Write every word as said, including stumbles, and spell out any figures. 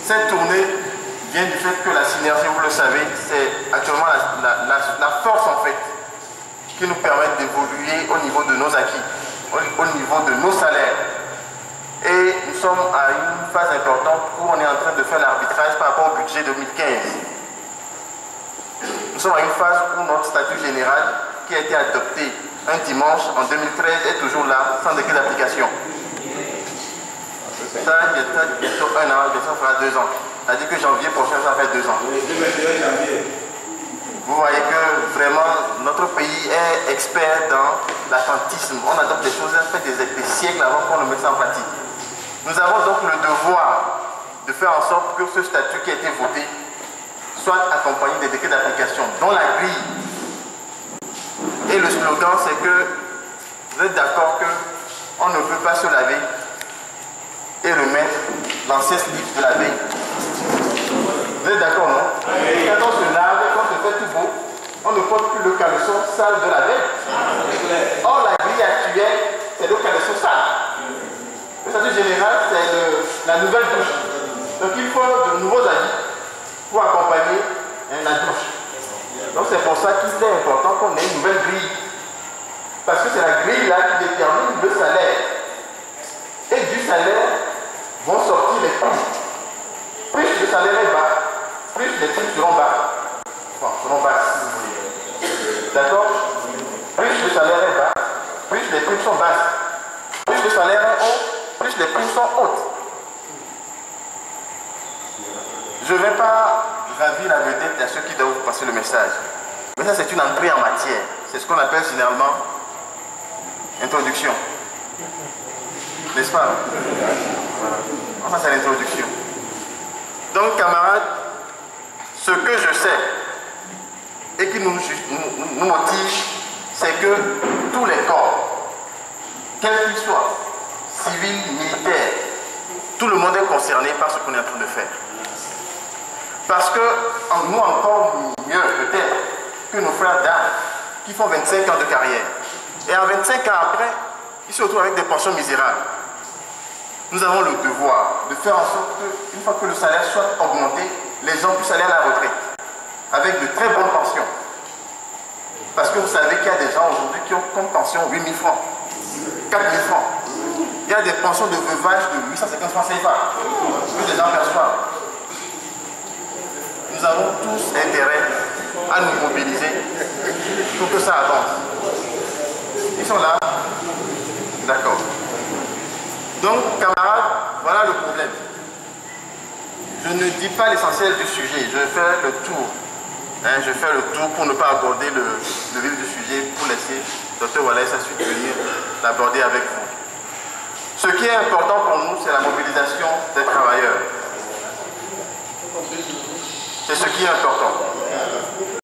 Cette tournée vient du fait que la synergie, vous le savez, c'est actuellement la, la, la, la force en fait qui nous permet d'évoluer au niveau de nos acquis, au, au niveau de nos salaires. Et nous sommes à une phase importante où on est en train de faire l'arbitrage par rapport au budget deux mille quinze. Nous sommes à une phase où notre statut général, qui a été adopté un dimanche en deux mille treize, est toujours là, sans décret d'application. Ça, bientôt un an, bientôt ça fera deux ans. C'est-à-dire que janvier prochain, ça fait deux ans. Vous voyez que vraiment, notre pays est expert dans l'attentisme. On adopte des choses, ça fait des, des siècles avant qu'on le mette ça en pratique. Nous avons donc le devoir de faire en sorte que ce statut qui a été voté soit accompagné des décrets d'application, dont la grille. Et le slogan, c'est que vous êtes d'accord qu'on ne peut pas se laver et remettre l'ancien slip de la veille. Vous êtes d'accord, non? Oui. Quand on se lave, quand on se fait tout beau, on ne porte plus le caleçon sale de la veille. Or, la grille actuelle, c'est le caleçon sale. Le statut général, c'est la nouvelle douche. Donc, il faut de nouveaux habits pour accompagner hein, la douche. Donc, c'est pour ça qu'il est important qu'on ait une nouvelle grille. Parce que c'est la grille là qui détermine le salaire. Et du salaire vont sortir les primes. Plus le salaire est bas, plus les primes seront bas. Enfin, seront bas si vous voulez. D'accord? Plus le salaire est bas, plus les primes sont basses. Plus le salaire est haut, plus les primes sont hautes. Je ne vais pas ravir la vedette à ceux qui doivent vous passer le message. Mais ça, c'est une entrée en matière. C'est ce qu'on appelle généralement introduction. N'est-ce pas? Voilà. Enfin, c'est l'introduction. Donc, camarades, ce que je sais et qui nous, nous, nous motive, c'est que tous les corps, quels qu'ils soient, civils, militaires, tout le monde est concerné par ce qu'on est en train de faire. Parce que nous, encore mieux peut-être que nos frères d'armes qui font vingt-cinq ans de carrière. Et en vingt-cinq ans après, ils se retrouvent avec des pensions misérables. Nous avons le devoir de faire en sorte qu'une fois que le salaire soit augmenté, les gens puissent aller à la retraite avec de très bonnes pensions. Parce que vous savez qu'il y a des gens aujourd'hui qui ont comme pension huit mille francs, quatre mille francs. Il y a des pensions de veuvage de huit cent cinquante francs C F A que les gens perçoivent. Nous avons tous intérêt à nous mobiliser pour que ça avance. Ils sont là? D'accord. Donc, camarades, voilà le problème. Je ne dis pas l'essentiel du sujet, je vais faire le tour. Hein, je vais faire le tour pour ne pas aborder le, le vif du sujet, pour laisser le docteur Wallace ensuite venir l'aborder avec vous. Ce qui est important pour nous, c'est la mobilisation des travailleurs. C'est ce qui est important.